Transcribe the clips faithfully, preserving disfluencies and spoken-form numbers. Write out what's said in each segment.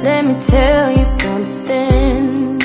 let me tell you something.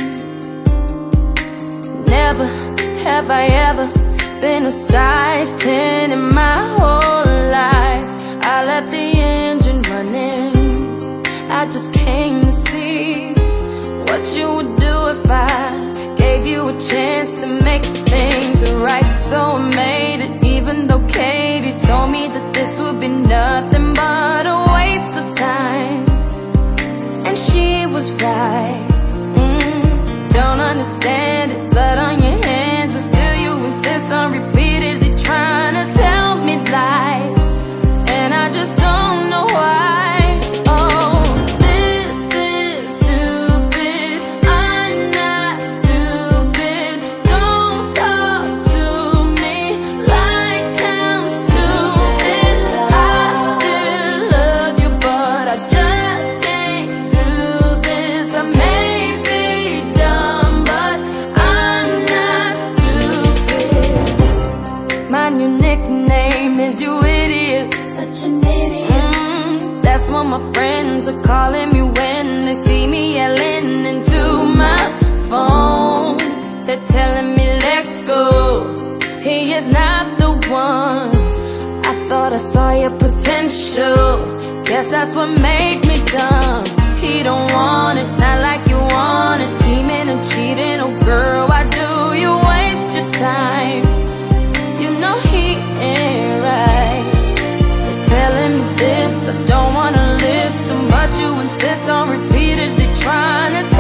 Never have I ever been a size ten in my whole life. I left the engine running. I just came to see what you would do if I gave you a chance to make things right. So I made it, even though Katie told me that this would be nothing but a waste of time. And she was right. mm, Don't understand it, blood on your hands, and still you insist on repeatedly trying to tell me lies. And I just don't know why. My friends are calling me when they see me yelling into my phone. They're telling me let go, he is not the one. I thought I saw your potential, guess that's what made me dumb. He don't want it, not like you want it. Scheming and cheating, oh girl, why do you waste your time? You know he ain't right. They're telling me this, I don't wanna listen, but you insist on repeatedly trying to